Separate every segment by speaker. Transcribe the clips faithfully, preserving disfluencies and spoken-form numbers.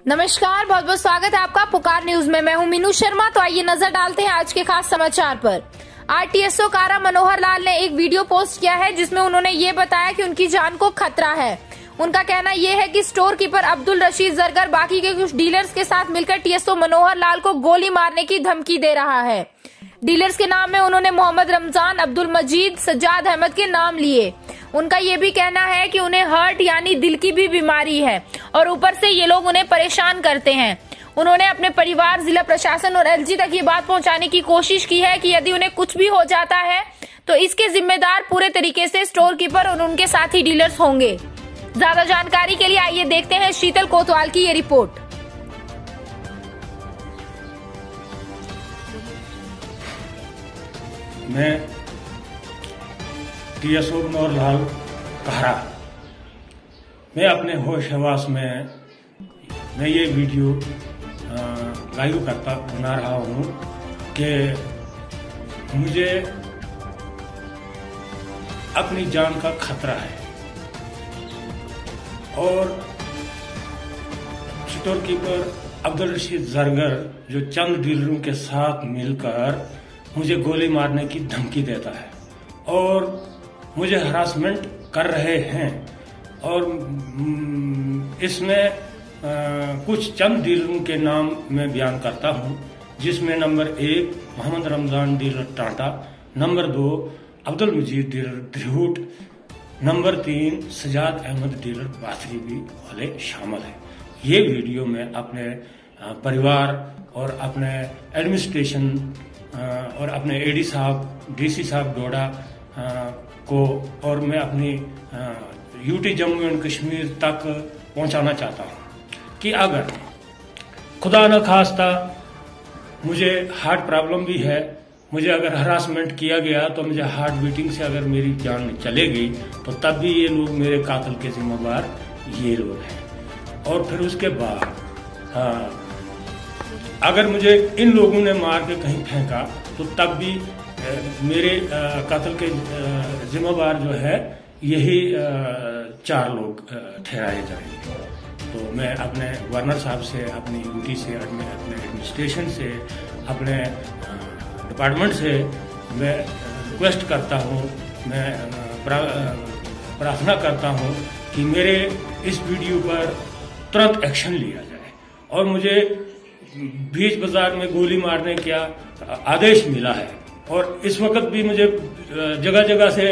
Speaker 1: नमस्कार, बहुत बहुत स्वागत है आपका पुकार न्यूज में। मैं हूं मीनू शर्मा। तो आइए नजर डालते हैं आज के खास समाचार पर। आरटीएसओ कारा मनोहर लाल ने एक वीडियो पोस्ट किया है जिसमें उन्होंने ये बताया कि उनकी जान को खतरा है। उनका कहना यह है कि स्टोर कीपर अब्दुल रशीद जरगर बाकी के कुछ डीलर्स के साथ मिलकर टीएसओ मनोहर लाल को गोली मारने की धमकी दे रहा है। डीलर्स के नाम में उन्होंने मोहम्मद रमजान, अब्दुल मजीद, सज्जाद अहमद के नाम लिए। उनका ये भी कहना है कि उन्हें हार्ट यानी दिल की भी बीमारी है और ऊपर से ये लोग उन्हें परेशान करते हैं। उन्होंने अपने परिवार, जिला प्रशासन और एलजी तक ये बात पहुंचाने की कोशिश की है कि यदि उन्हें कुछ भी हो जाता है तो इसके जिम्मेदार पूरे तरीके से स्टोर कीपर और उनके साथी डीलर्स होंगे। ज्यादा जानकारी के लिए आइए देखते हैं शीतल कोतवाल की ये रिपोर्ट।
Speaker 2: मैं टीएसओ मनोहर लाल कहरा, मैं अपने होश हवास में मैं ये वीडियो लाइव करता बना रहा हूँ कि मुझे अपनी जान का खतरा है और स्टोर कीपर अब्दुल रशीद जरगर जो चंद डीलरों के साथ मिलकर मुझे गोली मारने की धमकी देता है और मुझे हरासमेंट कर रहे हैं। और इसमें कुछ चंद डीलरों के नाम मैं बयान करता हूं, जिसमें नंबर एक मोहम्मद रमजान डीलर टाटा, नंबर दो अब्दुल मजीद डीलर ध्रूट, नंबर तीन सज्जाद अहमद डीलर बाथरी भी वाले शामिल हैं। ये वीडियो मैं अपने परिवार और अपने एडमिनिस्ट्रेशन और अपने एडी साहब, डीसी साहब डोडा को और मैं अपनी यूटी जम्मू एंड कश्मीर तक पहुंचाना चाहता हूं कि अगर खुदा न खास्ता मुझे हार्ट प्रॉब्लम भी है, मुझे अगर हरासमेंट किया गया तो मुझे हार्ट बीटिंग से अगर मेरी जान चले गई तो तब भी ये लोग मेरे कातिल के जिम्मेदार ये लोग हैं। और फिर उसके बाद हाँ, अगर मुझे इन लोगों ने मार के कहीं फेंका तो तब भी मेरे कत्ल के जिम्मेदार जो है यही चार लोग ठहराए जाएंगे। तो मैं अपने गवर्नर साहब से, अपनी यूटी से, अपने एडमिनिस्ट्रेशन से, अपने डिपार्टमेंट से मैं रिक्वेस्ट करता हूँ, मैं प्रार्थना करता हूँ कि मेरे इस वीडियो पर तुरंत एक्शन लिया जाए और मुझे बीच बाजार में गोली मारने का आदेश मिला है। और इस वक्त भी मुझे जगह जगह से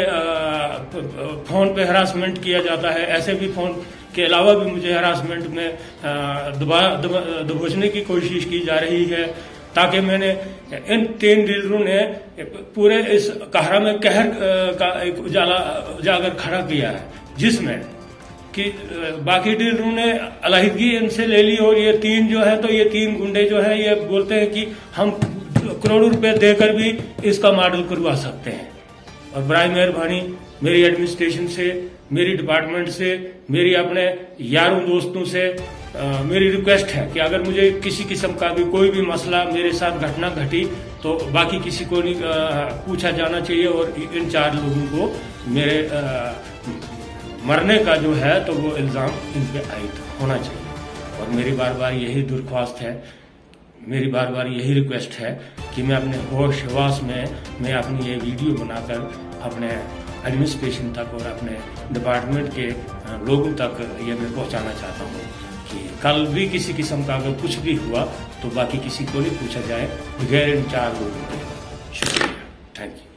Speaker 2: फोन पे हरासमेंट किया जाता है। ऐसे भी फोन के अलावा भी मुझे हरासमेंट में दबा दबोचने की कोशिश की जा रही है, ताकि मैंने इन तीन डीलरों ने पूरे इस कहरा में कहर का एक उजाला उजागर खड़ा किया है, जिसमें कि बाकी डीलरों ने अलहदगी इनसे ले ली और ये तीन जो है तो ये तीन गुंडे जो है ये बोलते हैं कि हम करोड़ों रुपए देकर भी इसका मॉडल करवा सकते हैं। और बराए मेहरबानी मेरी एडमिनिस्ट्रेशन से, मेरी डिपार्टमेंट से, मेरी अपने यारों दोस्तों से आ, मेरी रिक्वेस्ट है कि अगर मुझे किसी किस्म का भी कोई भी मसला मेरे साथ घटना घटी तो बाकी किसी को नहीं आ, पूछा जाना चाहिए और इन चार लोगों को मेरे आ, मरने का जो है तो वो इल्जाम इन पे आयद होना चाहिए। और मेरी बार बार यही दरख्वास्त है, मेरी बार बार यही रिक्वेस्ट है कि मैं अपने होश हवास में मैं अपनी ये वीडियो बनाकर अपने एडमिनिस्ट्रेशन तक और अपने डिपार्टमेंट के लोगों तक ये मैं पहुंचाना चाहता हूँ कि कल भी किसी किस्म का अगर कुछ भी हुआ तो बाकी किसी को नहीं पूछा जाए बगैर इन चार लोगों के। शुक्रिया, थैंक यू।